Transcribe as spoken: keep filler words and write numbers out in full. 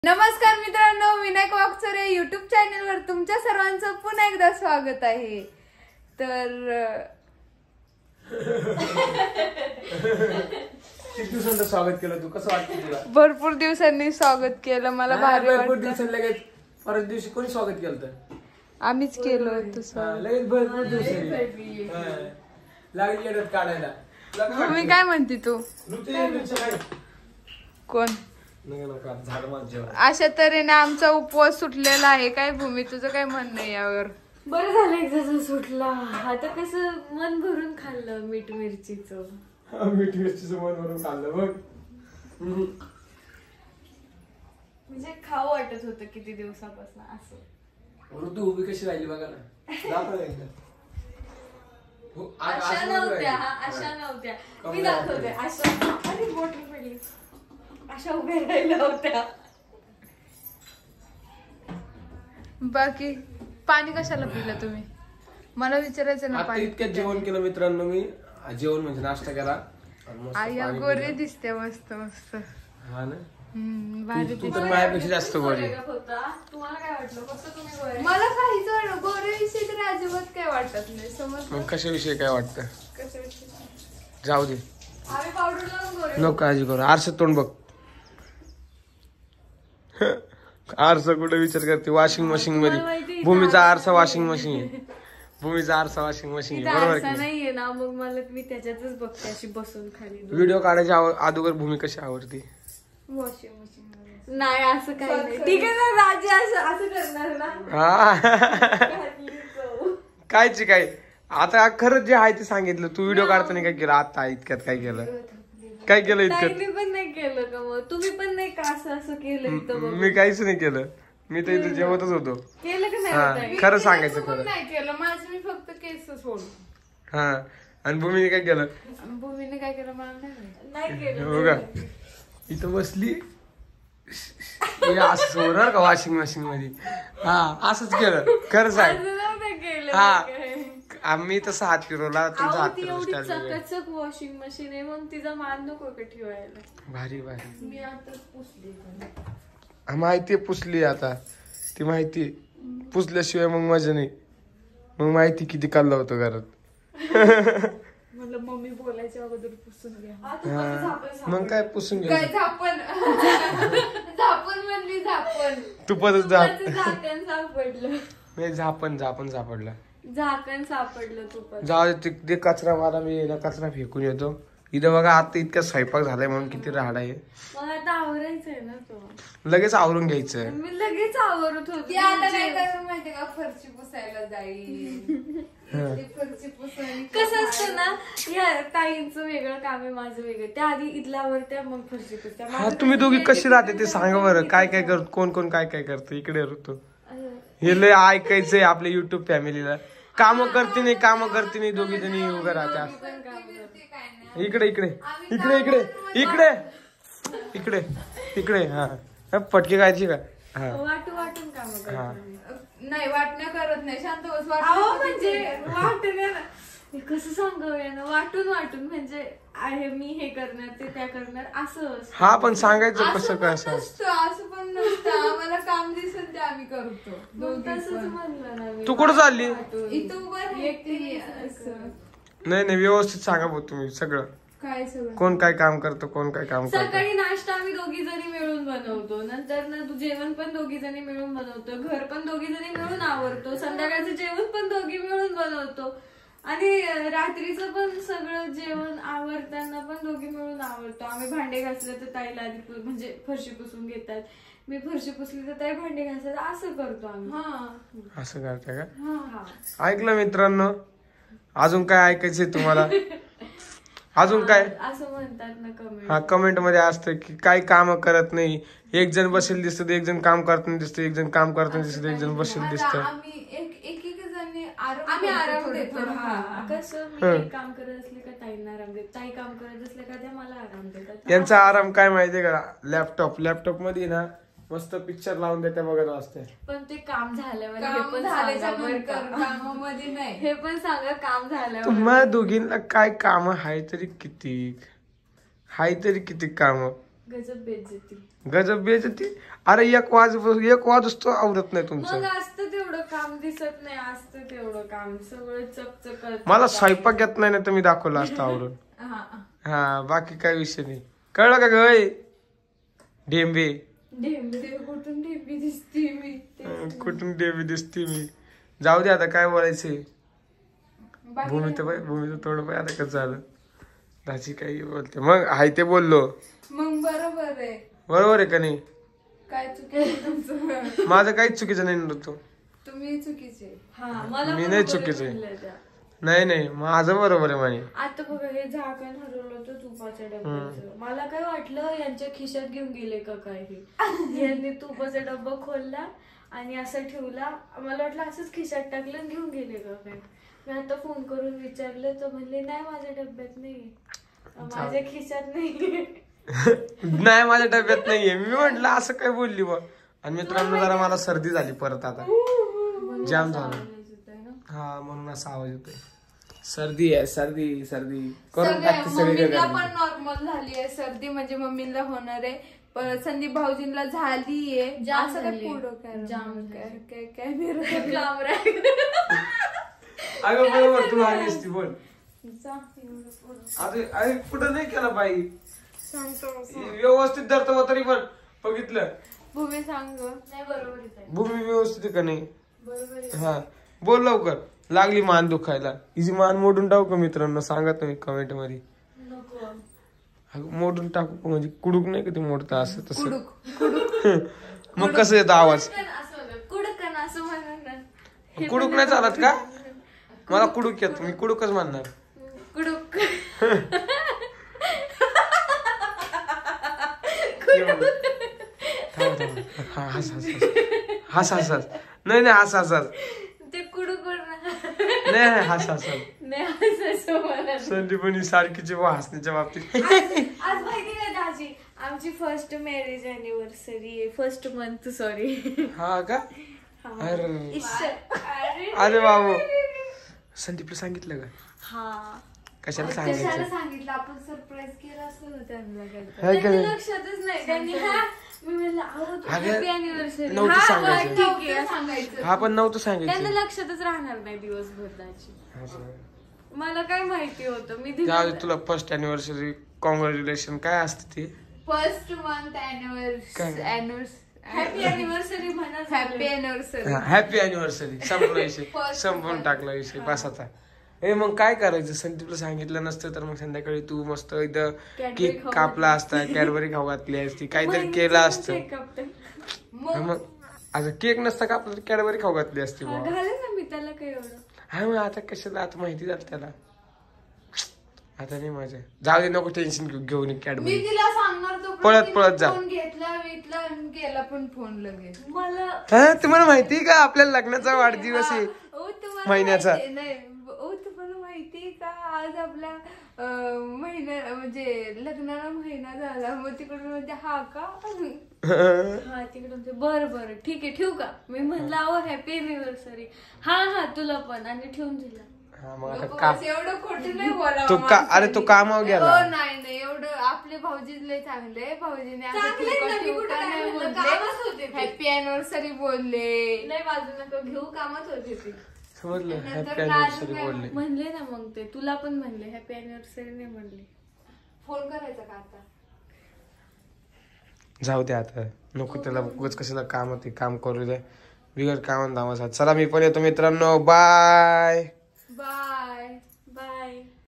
नमस्कार मित्रांनो, Vinayak Wakchore YouTube channel वर तुमच्या सर्वांचं पुन्हा एकदा स्वागत आहे। तर किती दिवसांचं स्वागत केलं तू, कसं वाटतं तुला? भरपूर दिवसांनी स्वागत केलं, मला भारी वाटतं। भरपूर दिवसांनी लगेच परत दिवशी कोणी स्वागत केलं तर आम्हीच केलं होतं। लगेच भरपूर दिवसांनी लागली येडत काढायला। तुम्ही काय म्हणते तू? कोण झाड माझ्यावर अशा तऱ्हेने आमचा उपवास सुटलेला आहे। काय भूमी, तुझं काय म्हणणं आहे यावर? बरं झालं एकदा सुटला। आता कसं मन भरून खाल्लं मीठ मिरचीचं। मीठ मिरचीचं मन भरून खाल्लं बघ। म्हणजे खाऊ वाटत होतं किती दिवसापासून असं। ऋतू उभी कशी राहिली बघा ना, दाखव एकदा। अशा नव्हत्या, अशा नव्हत्या, मी दाखवते अशा। अरे बोट पडली, अशा उभ्या राहिल्या होत्या। बाकी पाणी कशाला पिलं तुम्ही? मला विचारायचं ना। आता पाणी इतक्यात जेवण केलं मित्रांनो मी। जेवण म्हणजे नाश्ता केला। आया गोरे दिसते मस्त मस्त। हा ना, हम्म, भारी तू तर माझ्यापेक्षा जास्त गोरी। तुम्हाला काय वाटलं? फक्त तुम्ही गोरे? मला काहीच वाटत गोऱ्याविषयी तर अजिबात काय वाटत नाही। समज मग कशाविषयी काय वाटतं? कशाविषयी जाऊ दे, आम्ही पावडर लावून गोरे। नको काळजी करू। आरशात तोंड बघ। आरसा कुठे विचार करते? वॉशिंग मशीन मध्ये। भूमीचा आरसा वॉशिंग मशीन, भूमीचा आरसा वॉशिंग मशीन, बरोबर की नाहीये ना? मग मला मी त्याच्यातच बघते अशी बसून खाली। व्हिडिओ काढायच्या अगोदर भूमी कशी आवडते? वॉशिंग मशीन नाही, असं काही नाही। ठीक आहे ना, राजी असं असं करणार ना? हा कायची काय? आता खरंच जे आहे ते सांगितलं। तू व्हिडिओ काढताना काय केलं? आता इतक्यात काय केलं? काय केलं इतक्यात? मी पण नाही केलं का? मग तुम्ही पण नाही का असं असं केलं इथं? मी काहीच नाही केलं, मी तर इथं जेवतच होतो। केलं का हा, नाही? खरं सांगायचं पण खरं। नाही केलं माझं, मी फक्त केस सोडून। हा, आणि भूमीने काय केलं? भूमीने काय केलं मला नाही माहिती। नाही केलं। हो का, इथं बसली हे असं सोडणार का वॉशिंग मशीन मध्ये? हा, असंच केलं, खरं सांग। असं नव्हतं केलं। हा, आम्ही तसं हात फिरवला, तुमचा हात ती एवढी फिरवला। चकचक वॉशिंग मशीन आहे, मग तिचा मान नको का ठेवायला? भारी भारी। मी आता पुसली माहिती पुसली आता, ती माहिती पुसल्याशिवाय मग मजा नाही। मग माहिती किती काढलं होतं घरात। मला मम्मी बोलायच्या अगोदर पुसून घ्या। हा, मग काय पुसून काय घ्यायचं? झापण झापण म्हणली, झापण तू परत झाप झाकण सापडलं, नाही, झापण झापण सापडला। झाकण सापडलं तू पण। जाऊ दे, ते- ते कचरा मला मी ना कचरा फेकून येतो। इथं बघा आता इतका स्वयंपाक झालाय म्हणून किती राहड आहे। मग आता आवरायचंय ना तो। लगेच आवरून घ्यायचं। मी लगेच आवरत ती होती। आता काय करून माहितीये का? फरची पुसायला जाईल। ती फरची पुसायला कसं असतं ना, या ताईंचं वेगळं काम आहे, माझं वेगळं। त्या आधी इथला आवरत्या, मग फरशी पुसत्या। हा, तुम्ही दोघी कशी राहते ते सांगा बरं। काय काय करत, कोण कोण काय काय करतं इकडे ऋतू? हे लय ऐकायचंय आपल्या युट्यूब फॅमिलीला। काम करते नाही, काम करते नाही, दोघी जणी उभं राहत्या। इकडे इकडे इकडे इकडे इकडे इकडे इकडे हा, पटके खायची का? हा, वाटू वाटून काम हा, नाही, वाटण्या करत नाही, शांत बस। अहो म्हणजे वाटून कसं सांगावं ना, वाटून वाटून म्हणजे आहे मी हे करणार, ते त्या करणार, असं असतं। हा, पण सांगायचं कसं काय? असं नसतं, असं पण नसतं। आम्हाला काम दिसेल ते आम्ही करतो दोघी तसंच पण। म्हणलं ना मी। तू कुठं चालली? इथं उभं राहायचं एकटी असं. नाही नाही, व्यवस्थित सांगा भाऊ तुम्ही सगळं। काय सगळं? कोण काय काम करतो, कोण काय काम करतो? सकाळी नाश्ता आम्ही दोघी जणी मिळून बनवतो, नंतर ना तू जेवण पण दोघी जणी मिळून बनवतो, घर पण दोघी जणी मिळून आवरतो, संध्याकाळचं जेवण पण दोघी मिळून बनवतो, आणि रात्रीचं पण सगळं जेवण आवरताना पण दोघी मिळून आवरतो। आम्ही भांडे घासले तर ताईला आधी म्हणजे फरशी पुसून घेतात, मी फरशी पुसली तर ताई भांडे घासतात, असं करतो आम्ही। हा, असं करता का? हा हा, ऐकलं मित्रांनो? अजून काय ऐकायचंय तुम्हाला? अजून काय? असं म्हणतात ना कमेंट। हा, कमेंट मध्ये असतं की काही काम करत नाही, एक जण बसेल दिसतं, एक जण काम करताना दिसतं, एक जण काम करताना दिसतं, एक जण बसेल आता दिसतं। आम्ही एक एक एक जणी आराम आम्ही आराम करतो देतो। थोडं. हा, हा. कसं मी एक काम करत असले का ताईंना आराम देत, ताई काम करत असले का त्या मला आराम देतात। यांचा आराम काय माहितीये का? लॅपटॉप लॅपटॉप मध्ये ना मस्त पिक्चर लावून देते बघत असते। पण ते काम झाल्यावर हे काम पण झाल्याच्या सांगा बरं नंतर, का. कामामध्ये नाही। हे पण सांगा काम झाल्यावर। तुम्हाला दोघींना काय काम हाय तरी किती हाय तरी किती काम? गजब बेइज्जती. गजब बेइज्जती. अरे एक वाज एक वाजच तो आवडत नाही मग तुमचं. असतं तेवढं काम दिसत नाही, असतं तेवढं काम सगळं चकचक. मला स्वयंपाक येत नाही ना तर मी दाखवलं असतं आवडून. हा हा बाकी काय विषय नाही. कळलं का गय डेंबे. ढेंबे कुठून ढेंबी दिसते मी ते. कुठून डेंबे दिसते मी. जाऊ दे आता काय बोलायचंय. बाकी भूमी तर बाई भूमीचं थोडं पाय आता कसं झालं. दाची काही बोलते मग हाय ते बोललो. मग बरोबर आहे. बरोबर आहे का नाही. काय चुकीचं तुमचं? माझं काहीच चुकीचं नाही नव्हतं. तुम्ही चुकीचे. हा मला मी पण नाही बरं चुकीचं आहे. म्हणलं त्या. नाही नाही माझं बरोबर आहे म्हणे. आता बघा हे झाकण हरवलं होतं तुपाच्या डब्याचं. मला काय वाटलं यांच्या खिशात घेऊन गेले का काय हे. यांनी तुपाचा डब्बा खोलला आणि असं ठेवला. मला वाटलं असंच खिशात टाकलं आणि घेऊन गेले का काय. मी आता फोन करून विचारलं तर म्हणले नाही माझ्या डब्यात नाही, माझ्या खिशात नाही. नाही माझ्या डब्यात नाहीये. मी म्हंटल असं काय बोलली बा. आणि मित्रांनो जरा मला सर्दी झाली परत आता. जाम झालं. हा म्हणून असा आवाज येतोय. सर्दी आहे सर्दी सर्दी करून सगळ्या टाकते सगळी मम्मीला पण नॉर्मल झाली आहे सर्दी, म्हणजे मम्मीला होणार आहे. पण संदीप भाऊजींना झालीये. जाम असं काय झाली. पुढं काय जाम काय काय काय बिरं- लांब राहिलं. अगं बरोबर तू आली असती बोल. जा, एवढं पुढं. अरे अरे कुठं नाही केला बाई. सांगतो व्यवस्थित धरतो तरी पण बघितलं. भूमी सांग. नाही बरोबरच आहे. भूमी व्यवस्थित आहे का नाही. बरोबर आहे. हा बोल लवकर. लागली मान दुखायला. हिची मान मोडून टाकू का मित्रांनो सांगा तुम्ही कमेंट मध्ये. नको. अगं मोडून टाकू का म्हणजे कुडूक नाही का ते मोडतं असं तसं. कुडूक कुडूक मग कसं येतं आवाज. कुडकन असं म्हणणार. कुडूक नाही चालत का. मला कुडूक येत मी कुडूकच म्हणणार. कुडूक. थांब, थांब. हा, हस हस हस हस हस हस नाही नाही हस हस हस ते कुडूक नाही नाही हस हस हस. नाही असं म्हणा. संदीपनी सारखीची व हसण्याच्या बाबतीत. आज माहिती का दाजी आमची फर्स्ट मॅरेज अॅनिव्हर्सरी आहे. First month sorry. हा का अरे अरे अरे बाबू संदीपला सांगितलं का. हा कशाला कशाला सांगायचं. सांगितलं आपण सरप्राईज केलं असं त्यांना काय. हाय का त्यांनी नाही? लक्षातच नाही. त्यांनी हा मी म्हणलं अहो अगं, हॅपी अॅनिव्हर्सरी. नव्हतं हा सांगायचं. बरं, ठीक आहे सांगायचं. हा पण नव्हतं त्यांना सांगायचं. लक्षातच राहणार नाही दिवसभर दाजी. असं. मला काय माहिती होतं मी जाऊ दे दिलं. तुला फर्स्ट अॅनिव्हर्सरी कॉंग्रॅच्युलेशन काय असते ते. First month anniversary happy anniversary म्हणा. Happy anniversary. हॅपी अॅनिव्हर्सरी संपला विषय. First संपवून one. टाकला विषय बस आता. ए मग काय करायचं संदीपला सांगितलं नसतं तर मग संध्याकाळी तू मस्त इथं Cadbury केक खाऊ कापला असता कॅडबरी खाऊ घातली असती काहीतरी केलं असतं. मग मग आता केक नसता कापला तर कॅडबरी खाऊ घातली असती हा, बाबा. घालेल ना मी त्याला काय एवढं. हा मग आता कशाला आता माहिती झालं त्याला. आता नाही मजा. जाऊ दे नको टेन्शन घेऊ घेऊन मी कॅडबरी. तिला सांगणार तो पळत पळत जा. फोन घेतला विकला आणि केला पण फोन लगेच. मला हा तुम्हाला माहिती का आपल्या लग्नाचा वाढदिवस आहे ओ तुम्हाला महिन्याचा. माहिती- नाही ओ तुम्हाला माहितीये का आज आपल्या अं, महिन्या म्हणजे लग्नाला महिना झाला. मग तिकडून म्हणजे हा का. हा तिकडून ते बरं बरं ठीक आहे ठेवू का. मी म्हणलं अहो हॅपी अॅनिव्हर्सरी. हा हा तुला पण आणि ठेवून दिला. हा मग आता नको का बस, एवढं खोटं नाही बोलावं तो का अरे तो माणसाने. कामावर गेला. हो, नाही नाही एवढं आपले भाऊजी लय चांगले. भाऊजीने असं चांगले ठेवका ना, मी ठेवका कुठं काय नाही म्हणलं, बोलले. कामच होते ते. हॅपी अॅनिव्हर्सरी बोलले. नाही बाजू नका घेऊ कामात होते ते. समजलं नंतर हॅपी नाजूक अॅनिव्हर्सरी नाही बोलले. म्हणले ना मग ते तुला पण म्हणले हॅपी अॅनिव्हर्सरी नाही म्हणले. फोन करायचा का आता. जाऊ दे आता नको त्याला उगाच कशाला काम ते काम करू दे बिगर कामान धामाचा. चला मी पण येतो मित्रांनो बाय.